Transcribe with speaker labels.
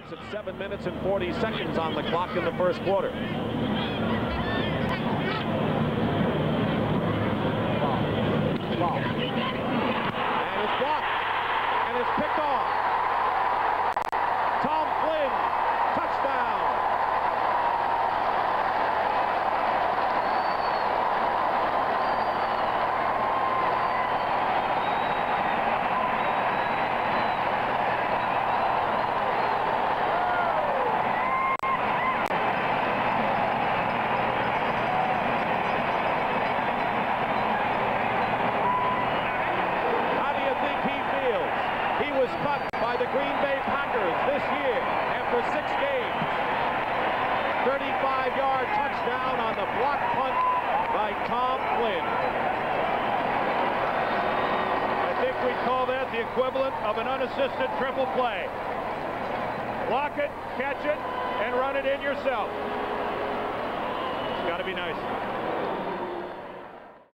Speaker 1: Bucks at 7 minutes and 40 seconds on the clock in the first quarter. Ball. And it's blocked. And it's picked off. Tom Flynn, touchdown. Cut by the Green Bay Packers this year after 6 games. 35-yard touchdown on the block punt by Tom Flynn. I think we'd call that the equivalent of an unassisted triple play. Block it, catch it, and run it in yourself. It's got to be nice.